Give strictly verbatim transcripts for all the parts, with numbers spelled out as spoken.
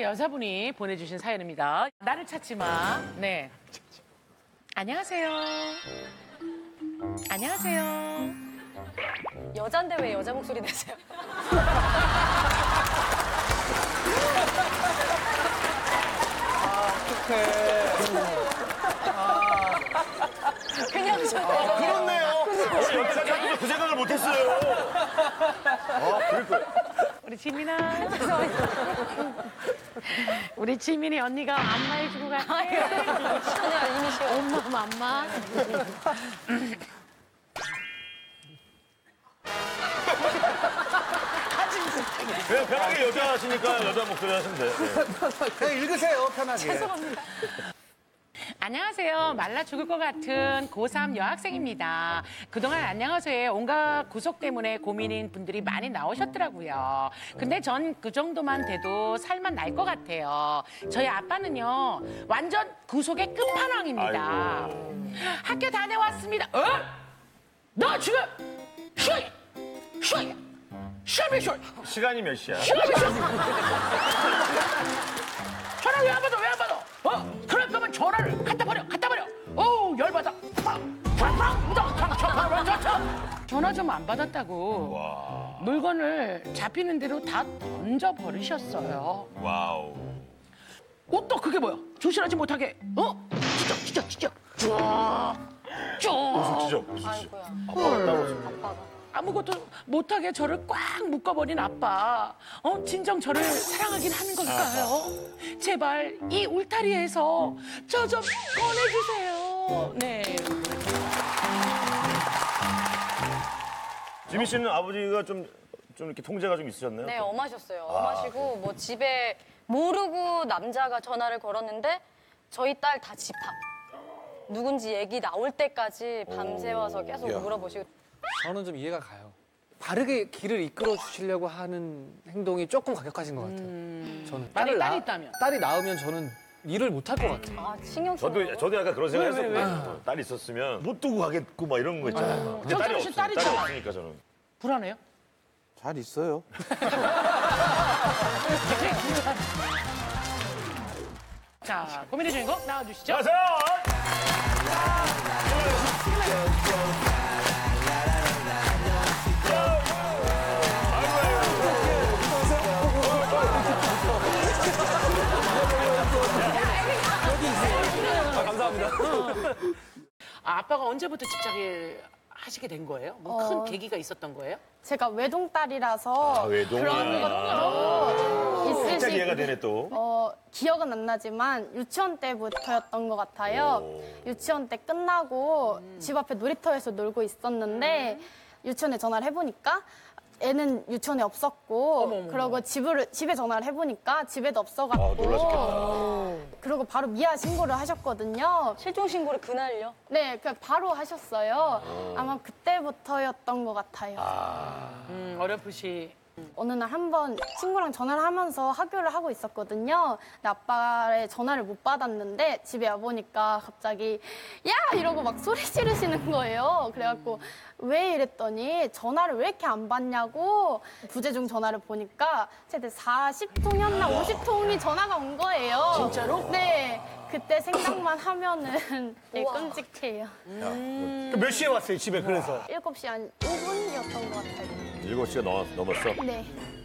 여자분이 보내주신 사연입니다. 나를 찾지 마. 네. 안녕하세요. 안녕하세요. 여잔데 왜 여자 목소리 내세요? 아, 어떡해. 그냥 저. 아, 그렇네요. 어, 여기까지 하면서 그 생각을 못했어요. 아, 그럴 거예요. 우리 지민아. 우리 지민이 언니가 안마해주고 갈게요. 전혀 이미 쉬워. 엄마, 맘마. 그냥 편하게 여자 하시니까 여자 목소리 하시면 돼요. 네. 그냥 읽으세요, 편하게. 죄송합니다. 안녕하세요. 말라 죽을 것 같은 고삼 여학생입니다. 그동안 안녕하세요에 온갖 구속 때문에 고민인 분들이 많이 나오셨더라고요. 근데 전 그 정도만 돼도 살만 날 것 같아요. 저희 아빠는요, 완전 구속의 끝판왕입니다. 아이고. 학교 다녀왔습니다. 어? 너 지금 쉬어야! 쉬어야! 쉬어야! 쉬어야! 시간이 몇 시야? 쉬어야! 전화 왜 안 받아? 왜 안 받아? 어? 그럴 거면 전화를 갖다 버려, 갖다 버려. 어우, 열받아. 전화 좀 안 받았다고 와. 물건을 잡히는 대로 다 던져 버리셨어요. 와우. 어, 또 그게 뭐야? 조심하지 못하게. 어? 찢어, 찢어, 찢어. 쫙, 쫙. 진짜. 아이고야. 헐. 아무것도 못하게 저를 꽉 묶어버린 아빠. 어, 진정 저를 사랑하긴 하는 걸까요? 제발 이 울타리에서 저 좀 꺼내주세요. 네. 지민 씨는 아버지가 좀, 좀 이렇게 통제가 좀 있으셨나요? 네, 엄하셨어요. 아, 엄하시고 뭐 집에 모르고 남자가 전화를 걸었는데 저희 딸 다 집합. 누군지 얘기 나올 때까지 밤새워서 계속 야. 물어보시고. 저는 좀 이해가 가요. 바르게 길을 이끌어 주시려고 하는 행동이 조금 과격하신 것 같아요. 저는 딸이 딸을 딸이 낳- 있다면? 딸이 낳으면 저는 일을 못 할 것 같아요. 아, 신경 쓰는 저도, 거. 저도 약간 그런 생각 왜, 왜, 했었거든요. 딸이 있었으면 못 두고 가겠고 막 이런 거 있잖아요. 근데 딸이 정선 씨 없으니까, 딸이 딸이 있잖아. 없으니까 저는. 불안해요? 잘 있어요. 자, 고민의 주인공 나와주시죠. 가세요! 아, 아빠가 언제부터 집착을 하시게 된 거예요? 뭐 큰 어. 계기가 있었던 거예요? 제가 외동딸이라서 아, 외동. 그런 것도 있을 살짝 수 이해가 되네, 또. 어, 기억은 안 나지만 유치원 때부터였던 것 같아요. 오. 유치원 때 끝나고 집 앞에 놀이터에서 놀고 있었는데 유치원에 전화를 해보니까 애는 유치원에 없었고 어머머머. 그러고 집을, 집에 전화를 해보니까 집에도 없어갖고 아, 놀라셨겠다. 그리고 바로 미아 신고를 하셨거든요. 실종 신고를 그날요? 네, 그 바로 하셨어요. 아마 그때부터였던 것 같아요. 음, 어렴풋이. 어느 날 한 번 친구랑 전화를 하면서 학교를 하고 있었거든요. 근데 아빠의 전화를 못 받았는데 집에 와보니까 갑자기 야! 이러고 막 소리 지르시는 거예요. 그래갖고 왜 이랬더니 전화를 왜 이렇게 안 받냐고 부재중 전화를 보니까 최대 사십 통이었나 오십 통이 전화가 온 거예요. 진짜로? 네. 그때 생각만 하면은 되게 우와. 끔찍해요. 몇 시에 왔어요, 집에, 그래서? 일곱 시 한 오 분이었던 것 같아요. 일곱 시가 넘었, 넘었어? 네.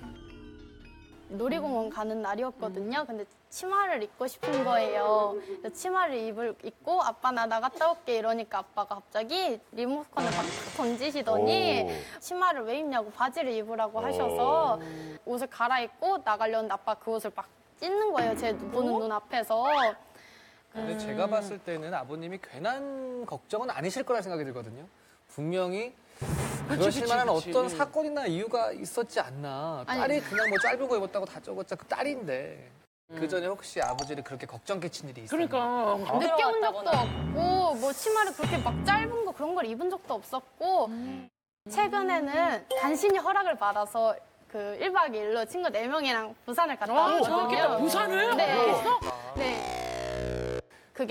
놀이공원 가는 날이었거든요. 근데 치마를 입고 싶은 거예요. 그래서 치마를 입을, 입고 아빠 나 나갔다 올게 이러니까 아빠가 갑자기 리모컨을 막 던지시더니 오. 치마를 왜 입냐고 바지를 입으라고 하셔서 옷을 갈아입고 나가려는데 아빠 그 옷을 막 찢는 거예요. 제 보는 눈앞에서. 근데 제가 봤을 때는 아버님이 괜한 걱정은 아니실 거라 생각이 들거든요. 분명히 그러실 그치, 만한 그치. 어떤 사건이나 이유가 있었지 않나. 아니. 딸이 그냥 뭐 짧은 거 입었다고 다 적었자 그 딸인데. 그 전에 혹시 아버지를 그렇게 걱정 끼친 일이 있었나요? 그러니까. 늦게 온 적도 들어갔다거나. 없고 뭐 치마를 그렇게 막 짧은 거 그런 걸 입은 적도 없었고 최근에는 간신히 허락을 받아서 그 일 박 이 일로 친구 네 명이랑 부산을 갔다 아, 왔거든요. 좋았겠다. 부산을? 네. 어땠어? 네. 그게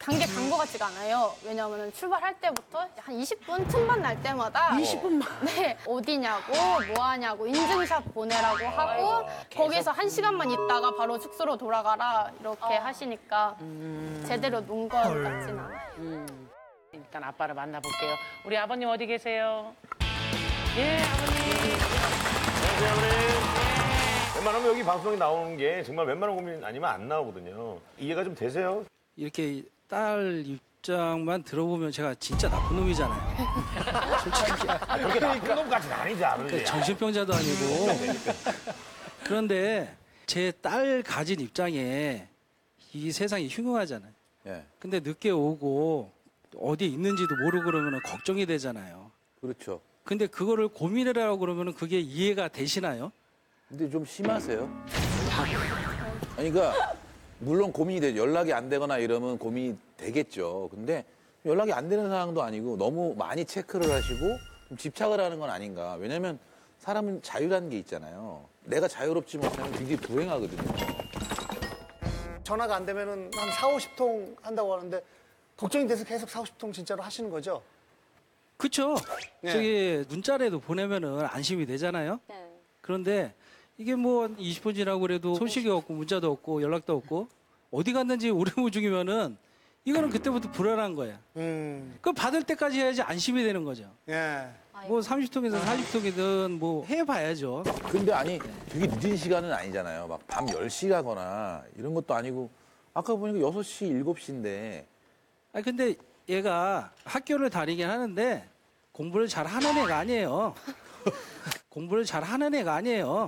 단계 간 것 같지가 않아요. 왜냐하면 출발할 때부터 한 이십 분 틈만 날 때마다 이십 분만. 네, 어디냐고, 뭐 하냐고, 인증샷 보내라고 하고 거기서 한 시간만 있다가 바로 숙소로 돌아가라 이렇게 하시니까 제대로 논 것 같진 않아요. 일단 아빠를 만나볼게요. 우리 아버님 어디 계세요? 예, 아버님. 안녕하세요, 아버님. 웬만하면 여기 방송에 나오는 게 정말 웬만한 고민 아니면 안 나오거든요. 이해가 좀 되세요? 이렇게 딸 입장만 들어보면 제가 진짜 나쁜 놈이잖아요. 솔직히 아, 그렇게 나쁜 놈까지는 아니지, 아버지. 정신병자도 아니고. 그런데 제 딸 가진 입장에 이 세상이 흉흉하잖아요. 예. 근데 늦게 오고 어디에 있는지도 모르고 그러면 걱정이 되잖아요. 그렇죠. 근데 그거를 고민해라고 그러면 그게 이해가 되시나요? 근데 좀 심하세요? 아니, 그러니까 물론 고민이 돼 연락이 안 되거나 이러면 고민이 되겠죠. 근데 연락이 안 되는 상황도 아니고 너무 많이 체크를 하시고 좀 집착을 하는 건 아닌가. 왜냐면 사람은 자유라는 게 있잖아요. 내가 자유롭지 못하면 굉장히 불행하거든요. 전화가 안 되면은 한 사오십 통 한다고 하는데 걱정이 돼서 계속 사오십 통 진짜로 하시는 거죠? 그쵸? 네. 저기 문자라도 보내면은 안심이 되잖아요. 네. 그런데 이게 뭐 이십 분 지나고 그래도 소식이 없고 문자도 없고 연락도 없고 어디 갔는지 우려무중이면은 이거는 그때부터 불안한 거야. 음, 그거 받을 때까지 해야지 안심이 되는 거죠. 예. 뭐 삼십 통이든 사십 통이든 뭐 해봐야죠. 근데 아니 되게 늦은 시간은 아니잖아요. 막 밤 열 시 가거나 이런 것도 아니고 아까 보니까 여섯 시, 일곱 시인데 아 근데 얘가 학교를 다니긴 하는데 공부를 잘 하는 애가 아니에요. 공부를 잘 하는 애가 아니에요.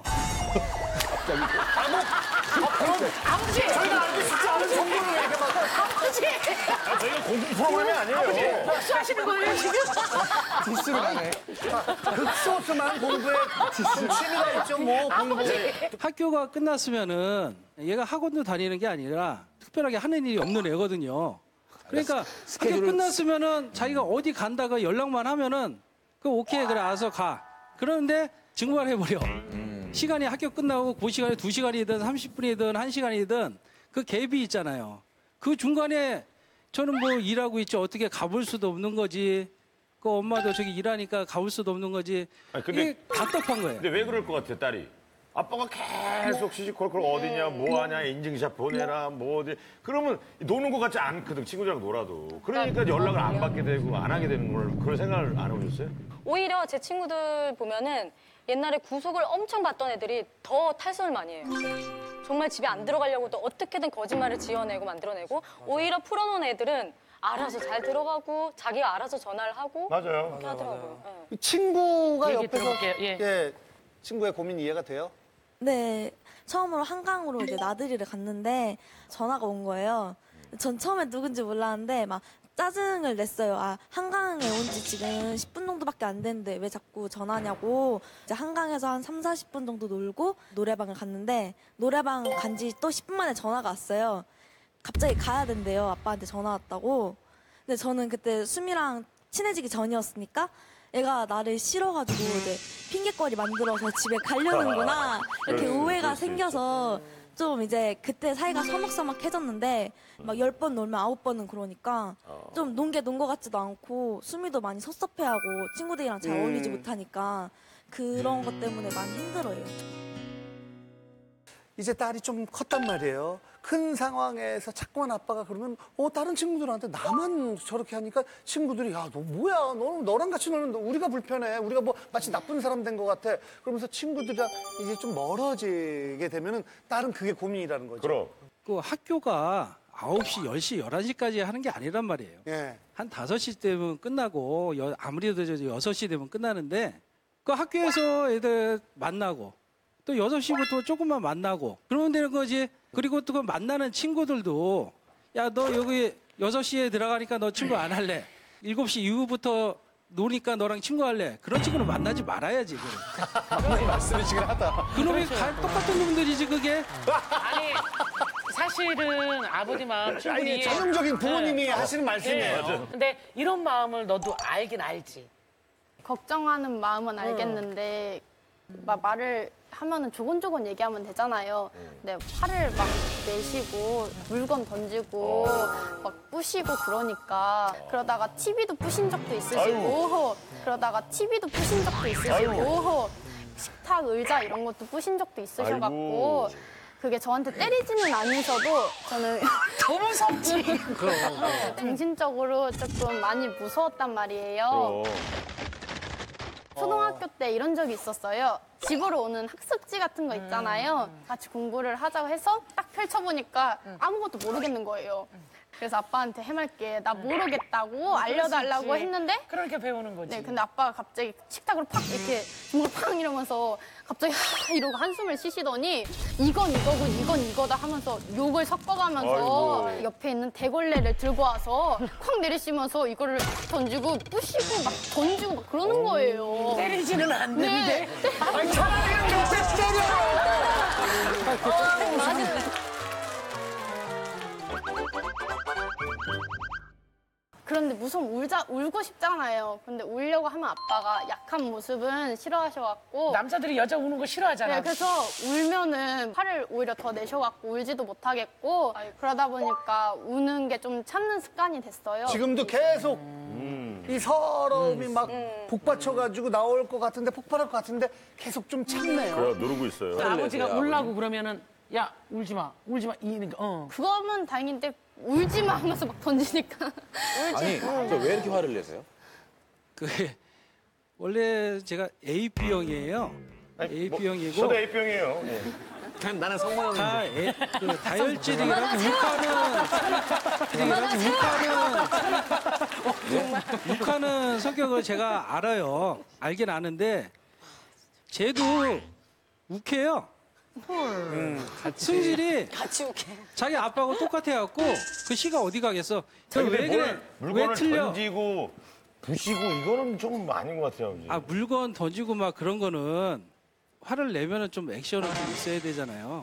아버지! 저희가 알고 싶지 않은 정보를 왜 이렇게 막. 아버지! 아, 저희가 공부 프로그램이 아니에요. 복수하시는 거예요, 지금? 디스로 가네. 극소수만 공부에 좀 취미가 있죠, 뭐, 공부. 학교가 끝났으면은 얘가 학원도 다니는 게 아니라 특별하게 하는 일이 없는 애거든요. 그러니까 학교 스케줄을- 끝났으면은 자기가 어디 간다가 연락만 하면은 그 오케이 그래 알아서 가. 그런데 증발해버려. 시간이 학교 끝나고 그 시간에 두 시간이든 삼십 분이든 한 시간이든 그 갭이 있잖아요. 그 중간에 저는 뭐 일하고 있지 어떻게 가볼 수도 없는 거지. 그 엄마도 저기 일하니까 가볼 수도 없는 거지. 아니, 근데- 이게 답답한 거예요. 근데 왜 그럴 것 같아요, 딸이? 아빠가 계속 시시콜콜 어디냐, 뭐 하냐, 인증샷 보내라, 뭐 어디. 그러면 노는 것 같지 않거든, 친구들이랑 놀아도. 그러니까 연락을 안 받게 되고 안 하게 되는 걸 그런 생각을 안 해보셨어요? 오히려 제 친구들 보면은 옛날에 구속을 엄청 받던 애들이 더 탈선을 많이 해요. 정말 집에 안 들어가려고 또 어떻게든 거짓말을 지어내고 만들어내고 오히려 풀어놓은 애들은 알아서 잘 들어가고 자기가 알아서 전화를 하고 맞아요. 그렇게 하더라고요. 네. 친구가 얘기 옆에서. 들어볼게요, 예. 예. 친구의 고민 이해가 돼요? 네, 처음으로 한강으로 이제 나들이를 갔는데 전화가 온 거예요. 전 처음에 누군지 몰랐는데 막 짜증을 냈어요. 아, 한강에 온 지 지금 십 분 정도밖에 안 됐는데 왜 자꾸 전화냐고. 이제 한강에서 한 삼, 사십 분 정도 놀고 노래방을 갔는데 노래방 간 지 또 십 분 만에 전화가 왔어요. 갑자기 가야 된대요. 아빠한테 전화 왔다고. 근데 저는 그때 수미랑 친해지기 전이었으니까 얘가 나를 싫어가지고 이제 핑계거리 만들어서 집에 가려는구나 이렇게 그럴 수- 오해가 그럴 수 생겨서 좀 이제 그때 사이가 서먹서먹해졌는데 막 열 번 놀면 아홉 번은 그러니까 좀 논 게 논 것 같지도 않고 수미도 많이 섭섭해하고 친구들이랑 잘 어울리지 못하니까 그런 것 때문에 많이 힘들어요. 이제 딸이 좀 컸단 말이에요. 큰 상황에서 자꾸만 아빠가 그러면 어 다른 친구들한테 나만 저렇게 하니까 친구들이 야 너 뭐야 너 너랑 같이 놀면 우리가 불편해 우리가 뭐 마치 나쁜 사람 된 것 같아 그러면서 친구들이랑 이제 좀 멀어지게 되면은 딸은 그게 고민이라는 거죠. 그럼. 그 학교가 아홉 시, 열 시, 열한 시까지 하는 게 아니란 말이에요. 예. 한 다섯 시 되면 끝나고 여- 아무래도 여섯 시 되면 끝나는데 그 학교에서 애들 만나고 또 여섯 시부터 조금만 만나고 그러면 되는 거지. 그리고 또 그 만나는 친구들도 야, 너 여기 여섯 시에 들어가니까 너 친구 안 할래. 일곱 시 이후부터 노니까 너랑 친구 할래. 그런 친구는 만나지 말아야지. 말씀이시긴 하다. 그놈이 가- 똑같은 놈들이지 그게. 아니, 사실은 아버지 마음 충분히 아니 이해- 전형적인 부모님이 네. 하시는 말씀이에요. 네. 근데 이런 마음을 너도 알긴 알지. 걱정하는 마음은 알겠는데 막 말을 하면은 조곤조곤 얘기하면 되잖아요. 근데 화를 막 내시고 물건 던지고 막 부시고 그러니까 그러다가 티비도 부신 적도 있으시고 그러다가 티비도 부신 적도 있으시고 식탁 의자 이런 것도 부신 적도 있으셔갖고 그게 저한테 때리지는 않으셔도 저는 더 무섭지. 정신적으로 조금 많이 무서웠단 말이에요. 초등학교 때 이런 적이 있었어요. 집으로 오는 학습지 같은 거 있잖아요. 같이 공부를 하자고 해서 딱 펼쳐보니까 아무것도 모르겠는 거예요. 그래서 아빠한테 해맑게 나 모르겠다고 알려달라고 있지. 했는데 그렇게 배우는 거지. 네, 근데 아빠가 갑자기 식탁으로 팍 이렇게 주먹을 팡 이러면서 갑자기 하 이러고 한숨을 쉬시더니 이건 이거고 이건 이거다 하면서 욕을 섞어가면서 아이고. 옆에 있는 대걸레를 들고 와서 콱 내리시면서 이거를 팍 던지고 부시고 막 던지고 막 그러는 거예요. 때리지는 않는데. 네. 아니, 차라리 옆에 때려! 맞아요. 그런데 무슨 울자 울고 싶잖아요. 근데 울려고 하면 아빠가 약한 모습은 싫어하셔갖고 남자들이 여자 우는 거 싫어하잖아. 네, 그래서 울면은 화를 오히려 더 내셔갖고 울지도 못하겠고 그러다 보니까 우는 게 좀 참는 습관이 됐어요. 지금도 계속 이 서러움이 막 음. 복받쳐가지고 나올 것 같은데 폭발할 것 같은데 계속 좀 참네요. 그래, 누르고 있어요. 아버지가 내세요, 울라고 그러면은 야 울지 마, 울지 마 이는 거. 어. 그거면 다행인데 울지 마 하면서 막 던지니까 아니, 저 왜 이렇게 화를 내세요? 그 원래 제가 에이피형이에요. 에이피형이고 저도 A병이에요. 나는 성모형. 다 에, 그 다혈질이라고 육하는 그래가지고 육하는 육하는 성격을 제가 알아요. 알긴 아는데 쟤도 욱해요. 응. 승질이 같이 웃게. 자기 아빠하고 똑같아갖고 그 씨가 어디 가겠어? 그럼 왜 근데 그래? 뭘 물건을 왜 틀려? 던지고 부시고 이거는 좀 아닌 것 같아요, 아버지. 아 물건 던지고 막 그런 거는 화를 내면은 좀 액션은 좀 있어야 되잖아요.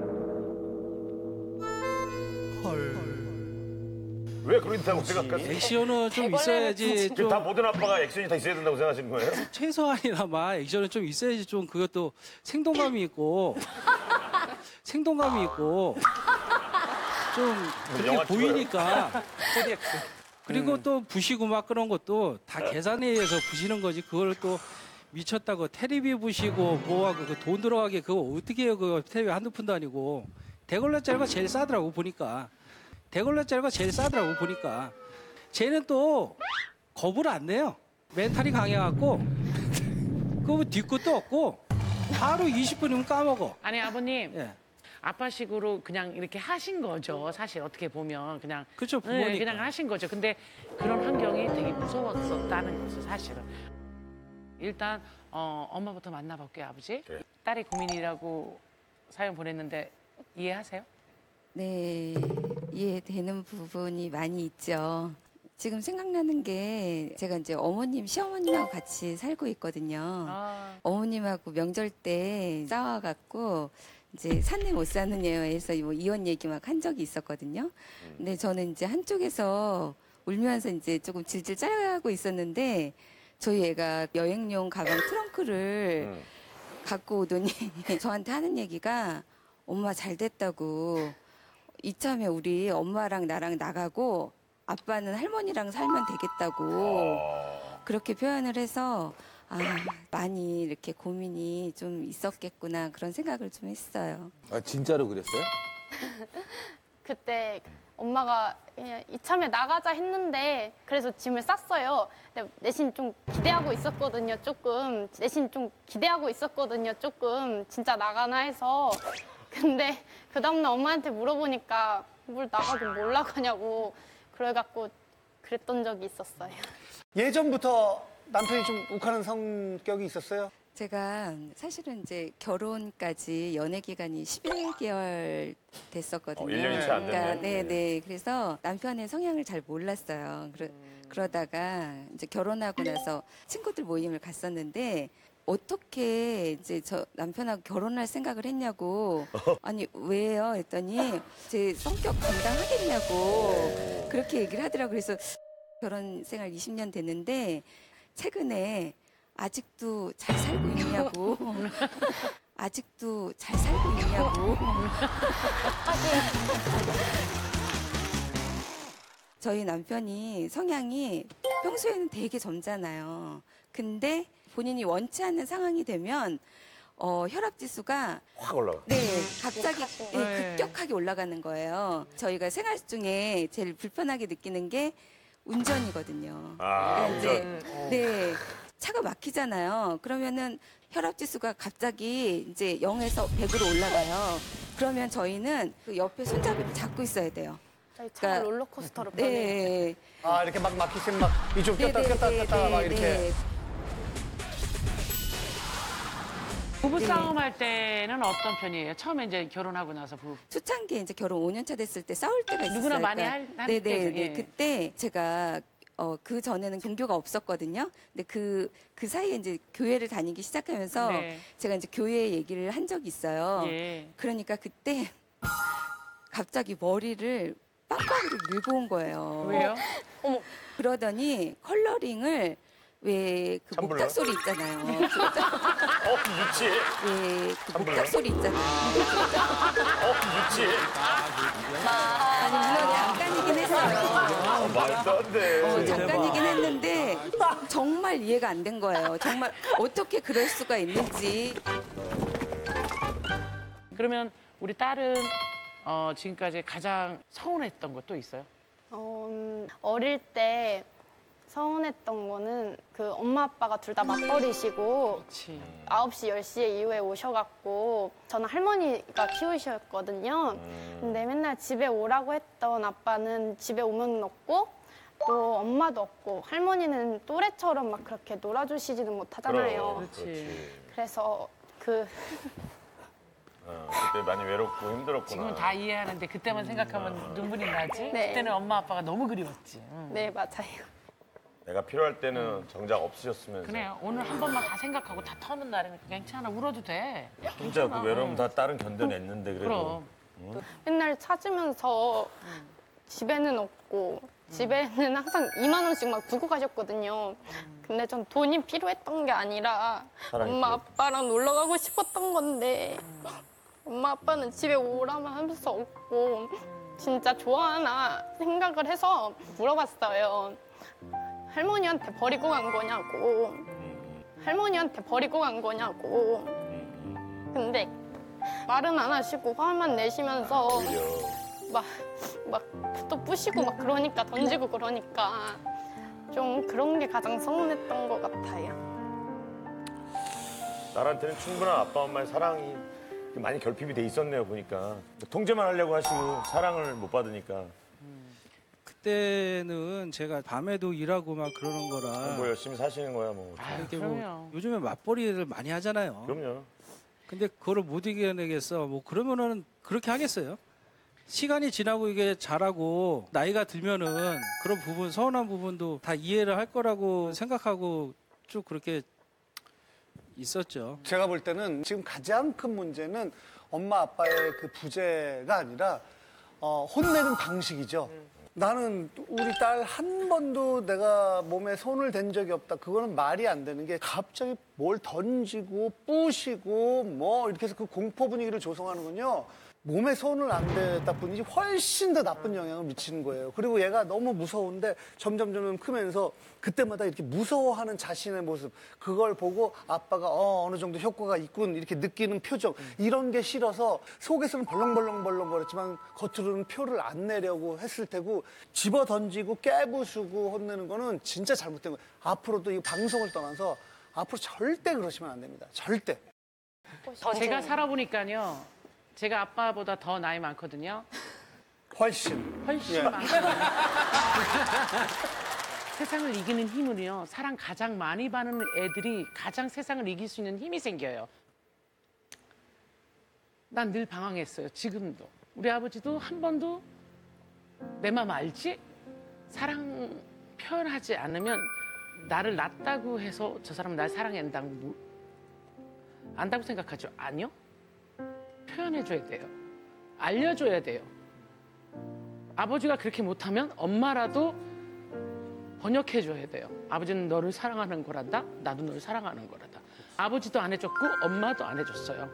왜 그런다고 생각하세요? 액션은 좀 있어야지 지금 좀 다 모든 아빠가 액션이 다 있어야 된다고 생각하시는 거예요? 최소한이나마 액션은 좀 있어야지 좀 그것도 생동감이 있고 생동감이 있고 좀 영화 그렇게 보이니까 그리고 또 부시고 막 그런 것도 다 계산에 의해서 부시는 거지 그걸 또 미쳤다고 테레비 부시고 뭐하고 그 돈 들어가게 그거 어떻게 해요 그거 테레비 한두 푼도 아니고 대걸레짜리가 제일 싸더라고 보니까 대걸레짜리가 제일 싸더라고 보니까 쟤는 또 겁을 안 내요 멘탈이 강해갖고 그거 뒤끝도 없고 하루 이십 분이면 까먹어. 아니 아버님. 예. 아빠식으로 그냥 이렇게 하신 거죠. 사실 어떻게 보면 그냥 그렇죠, 네, 부모니까. 그냥 하신 거죠. 근데 그런 환경이 되게 무서웠었다는 거죠, 사실은. 일단 어, 엄마부터 만나볼게요, 아버지. 네. 딸이 고민이라고 사연 보냈는데 이해하세요? 네, 이해되는 부분이 많이 있죠. 지금 생각나는 게 제가 이제 어머님, 시어머님하고 같이 살고 있거든요. 아, 어머님하고 명절 때 싸워갖고 이제 샀네 못 사느냐 해서 뭐 이혼 얘기 막 한 적이 있었거든요. 근데 저는 이제 한쪽에서 울면서 이제 조금 질질 짜고 있었는데 저희 애가 여행용 가방 트렁크를 음. 갖고 오더니 저한테 하는 얘기가 엄마 잘 됐다고 이참에 우리 엄마랑 나랑 나가고 아빠는 할머니랑 살면 되겠다고 그렇게 표현을 해서 아 많이 이렇게 고민이 좀 있었겠구나 그런 생각을 좀 했어요. 아, 진짜로 그랬어요? 그때 엄마가 그냥 이참에 나가자 했는데 그래서 짐을 쌌어요. 근데 내심 좀 기대하고 있었거든요. 조금 내심 좀 기대하고 있었거든요. 조금 진짜 나가나 해서 근데 그 다음날 엄마한테 물어보니까 뭘 나가도 뭘 나가냐고 그래갖고 그랬던 적이 있었어요. 예전부터 남편이 좀 욱하는 성격이 있었어요? 제가 사실은 이제 결혼까지 연애 기간이 십일 개월 됐었거든요. 어, 일 년이 채 안 됐네. 그러니까 네, 네. 그래서 남편의 성향을 잘 몰랐어요. 그러, 그러다가 이제 결혼하고 나서 친구들 모임을 갔었는데 어떻게 이제 저 남편하고 결혼할 생각을 했냐고 아니 왜요 했더니 제 성격 감당하겠냐고 그렇게 얘기를 하더라고요. 그래서 결혼 생활 이십 년 됐는데 최근에 아직도 잘 살고 있냐고. 아직도 잘 살고 있냐고. 저희 남편이 성향이 평소에는 되게 점잖아요. 근데 본인이 원치 않는 상황이 되면 어, 혈압 지수가 확 올라가. 네, 갑자기 네, 급격하게 올라가는 거예요. 저희가 생활 중에 제일 불편하게 느끼는 게 운전이거든요. 아, 그러니까 이제 네, 차가 막히잖아요. 그러면은 혈압 지수가 갑자기 이제 영에서 백으로 올라가요. 그러면 저희는 그 옆에 손잡이를 잡고 있어야 돼요. 저희 차 그러니까- 롤러코스터로 변해요. 네. 아, 이렇게 막 막히시면 막 이쪽 네, 꼈다 네, 꼈다 네, 꼈다 막 네, 이렇게. 네. 부부싸움 할 때는 어떤 편이에요? 처음에 이제 결혼하고 나서 부부. 초창기에 이제 결혼 오 년 차 됐을 때 싸울 때가 있었어요. 누구나 많이 그러니까 할- 할 네네. 때죠, 네. 예. 그때 제가 어, 그 전에는 종교가 없었거든요. 근데 그, 그 사이에 이제 교회를 다니기 시작하면서 네. 제가 이제 교회 얘기를 한 적이 있어요. 예. 그러니까 그때 갑자기 머리를 빡빡이로 밀고 온 거예요. 왜요? 그러더니 컬러링을 왜 그 찬물로요? 목탁 소리 있잖아요. 어, 유치해. 예, 그 찬물로요? 목탁 소리 있잖아요. 어, 유치해. 아니 물론 잠깐이긴 했어요. 어, 말도 안 돼. 어, 잠깐이긴 했는데 정말 이해가 안 된 거예요. 정말 어떻게 그럴 수가 있는지. 그러면 우리 딸은 어, 지금까지 가장 서운했던 것도 있어요? 어, 음, 어릴 때 서운했던 거는 그 엄마 아빠가 둘 다 맞벌이시고 그렇지. 아홉 시, 열 시 이후에 오셔갖고 저는 할머니가 키우셨거든요. 근데 맨날 집에 오라고 했던 아빠는 집에 오면 없고 또 엄마도 없고 할머니는 또래처럼 막 그렇게 놀아주시지는 못하잖아요. 그렇지. 그래서 그 어, 그때 많이 외롭고 힘들었구나. 지금은 다 이해하는데 그때만 생각하면 눈물이 나지? 네. 그때는 엄마 아빠가 너무 그리웠지. 응. 네, 맞아요. 내가 필요할 때는 정작 없으셨으면서. 그래요. 오늘 한 번만 다 생각하고 다 터는 날에는 괜찮아. 울어도 돼. 진짜 그 외로움 다 딸은 견뎌냈는데 그래도. 그럼. 맨날 찾으면서 집에는 없고 집에는 항상 이만 원씩 막 두고 가셨거든요. 근데 전 돈이 필요했던 게 아니라 사랑이 엄마 필요했다. 아빠랑 놀러 가고 싶었던 건데 엄마 아빠는 집에 오라만 하면서 없고 진짜 좋아하나 생각을 해서 물어봤어요. 할머니한테 버리고 간 거냐고. 할머니한테 버리고 간 거냐고. 근데 말은 안 하시고 화만 내시면서 막, 막 또 부시고 막 그러니까 던지고 그러니까 좀 그런 게 가장 서운했던 것 같아요. 딸한테는 충분한 아빠 엄마의 사랑이 많이 결핍이 돼 있었네요 보니까. 통제만 하려고 하시고 사랑을 못 받으니까. 그때는 제가 밤에도 일하고 막 그러는 거라 뭐 열심히 사시는 거야 뭐. 아유, 이렇게 그럼요. 뭐 요즘에 맞벌이를 많이 하잖아요. 그럼요. 근데 그거를 못 이겨내겠어. 뭐 그러면은 그렇게 하겠어요? 시간이 지나고 이게 자라고 나이가 들면은 그런 부분 서운한 부분도 다 이해를 할 거라고 생각하고 쭉 그렇게 있었죠. 제가 볼 때는 지금 가장 큰 문제는 엄마 아빠의 그 부재가 아니라 어, 혼내는 방식이죠. 나는 우리 딸 한 번도 내가 몸에 손을 댄 적이 없다. 그거는 말이 안 되는 게 갑자기 뭘 던지고 부시고 뭐 이렇게 해서 그 공포 분위기를 조성하는군요. 몸에 손을 안 댔다 뿐이지 훨씬 더 나쁜 영향을 미치는 거예요. 그리고 얘가 너무 무서운데 점점 점점 크면서 그때마다 이렇게 무서워하는 자신의 모습 그걸 보고 아빠가 어, 어느 정도 효과가 있군 이렇게 느끼는 표정 이런 게 싫어서 속에서는 벌렁벌렁벌렁 거렸지만 겉으로는 표를 안 내려고 했을 테고 집어 던지고 깨부수고 혼내는 거는 진짜 잘못된 거예요. 앞으로도 이 방송을 떠나서 앞으로 절대 그러시면 안 됩니다. 절대. 제가 살아보니까요. 제가 아빠보다 더 나이 많거든요. 훨씬. 훨씬 예. 많고. 세상을 이기는 힘은요. 사랑 가장 많이 받는 애들이 가장 세상을 이길 수 있는 힘이 생겨요. 난 늘 방황했어요. 지금도. 우리 아버지도 한 번도 내 맘 알지? 사랑 표현하지 않으면 나를 낳았다고 해서 저 사람은 날 사랑한다고 뭐- 안다고 생각하죠? 아니요. 표현해줘야 돼요. 알려줘야 돼요. 아버지가 그렇게 못하면 엄마라도 번역해줘야 돼요. 아버지는 너를 사랑하는 거란다. 나도 너를 사랑하는 거란다. 아버지도 안 해줬고 엄마도 안 해줬어요.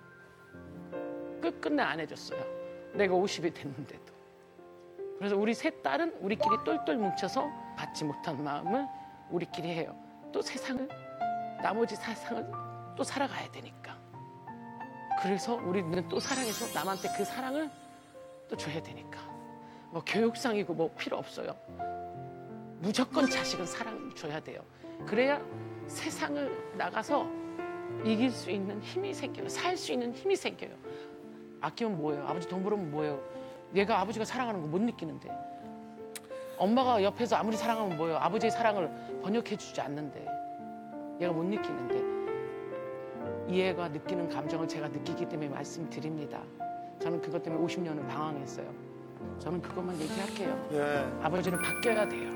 끝끝내 안 해줬어요. 내가 오십이 됐는데도. 그래서 우리 세 딸은 우리끼리 똘똘 뭉쳐서 받지 못한 마음을 우리끼리 해요. 또 세상을, 나머지 세상을 또 살아가야 되니까. 그래서 우리는 또 사랑해서 남한테 그 사랑을 또 줘야 되니까. 뭐 교육상이고 뭐 필요 없어요. 무조건 자식은 사랑을 줘야 돼요. 그래야 세상을 나가서 이길 수 있는 힘이 생겨요. 살 수 있는 힘이 생겨요. 아끼면 뭐예요? 아버지 돈 벌으면 뭐예요? 얘가 아버지가 사랑하는 거 못 느끼는데. 엄마가 옆에서 아무리 사랑하면 뭐예요? 아버지의 사랑을 번역해주지 않는데. 얘가 못 느끼는데. 이 애가 느끼는 감정을 제가 느끼기 때문에 말씀드립니다. 저는 그것 때문에 오십 년을 방황했어요. 저는 그것만 얘기할게요. 예. 아버지는 바뀌어야 돼요.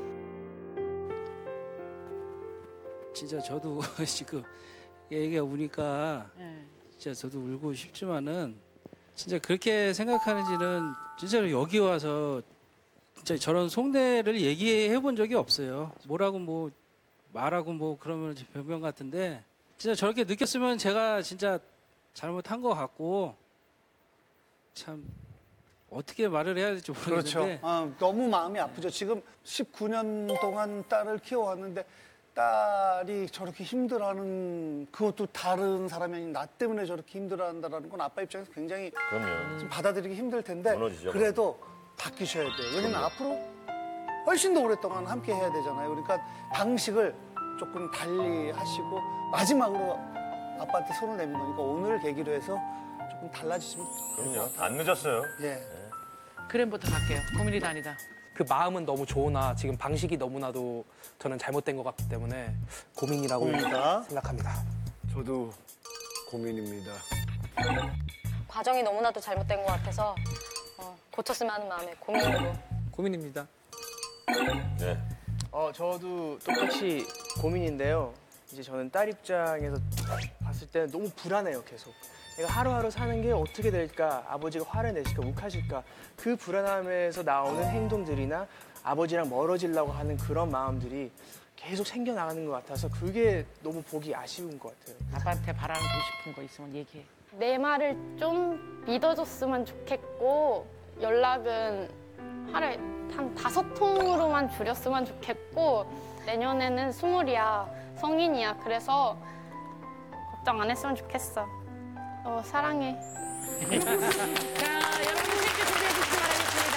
진짜 저도 지금 얘기가 오니까 네. 진짜 저도 울고 싶지만은 진짜 그렇게 생각하는지는 진짜로 여기 와서 진짜 저런 속내를 얘기해 본 적이 없어요. 뭐라고 뭐 말하고 뭐 그러면 변명 같은데 진짜 저렇게 느꼈으면 제가 진짜 잘못한 것 같고 참 어떻게 말을 해야 될지 모르겠는데 그렇죠. 아, 너무 마음이 아프죠. 지금 십구 년 동안 딸을 키워왔는데 딸이 저렇게 힘들어하는 그것도 다른 사람이 아닌 나 때문에 저렇게 힘들어한다는 건 아빠 입장에서 굉장히 그럼요. 좀 받아들이기 힘들 텐데 무너지죠, 그래도 바뀌셔야 돼요. 왜냐면 그럼요. 앞으로 훨씬 더 오랫동안 함께 해야 되잖아요. 그러니까 방식을 조금 달리 하시고 마지막으로 아빠한테 손을 내민 거니까 오늘 계기로 해서 조금 달라지시면 그럼요. 안 늦었어요. 예. 그램부터 갈게요. 고민이 다니다. 그 마음은 너무 좋으나 지금 방식이 너무나도 저는 잘못된 것 같기 때문에 고민이라고 고민이다. 생각합니다. 저도 고민입니다. 과정이 너무나도 잘못된 것 같아서 어, 고쳤으면 하는 마음에 고민으로. 고민입니다. 네. 어, 저도 똑같이 고민인데요. 이제 저는 딸 입장에서 봤을 때는 너무 불안해요, 계속. 내가 하루하루 사는 게 어떻게 될까? 아버지가 화를 내실까? 욱하실까? 그 불안함에서 나오는 행동들이나 아버지랑 멀어지려고 하는 그런 마음들이 계속 생겨나가는 것 같아서 그게 너무 보기 아쉬운 것 같아요. 아빠한테 바라고 싶은 거 있으면 얘기해. 내 말을 좀 믿어줬으면 좋겠고 연락은 하루에 한 다섯 통으로만 줄였으면 좋겠고 내년에는 스물이야 성인이야 그래서 걱정 안 했으면 좋겠어. 어 사랑해. 자, 여러분 스위치 준비해 주시기 바라겠습니다.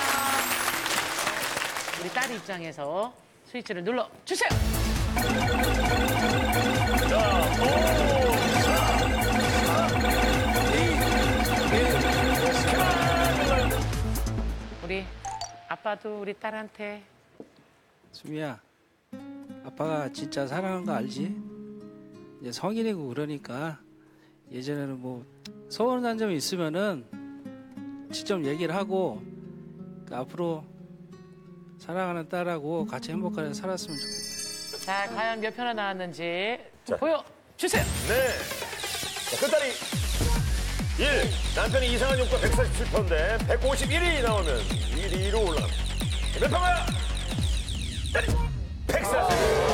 우리 딸 입장에서 스위치를 눌러 주세요. 우리 아빠도 우리 딸한테 수미야 아빠가 진짜 사랑하는 거 알지? 이제 성인이고 그러니까 예전에는 뭐 서운한 점이 있으면은 직접 얘기를 하고 그 앞으로 사랑하는 딸하고 같이 행복하게 살았으면 좋겠다. 자, 과연 몇 표나 나왔는지 자. 보여주세요. 네. 자, 끝다리 일. 남편이 이상한 욕구 백사십칠 표인데 백오십일이 나오면 일 위로 올라갑니다. 몇 표가요? 딸이 백사십일.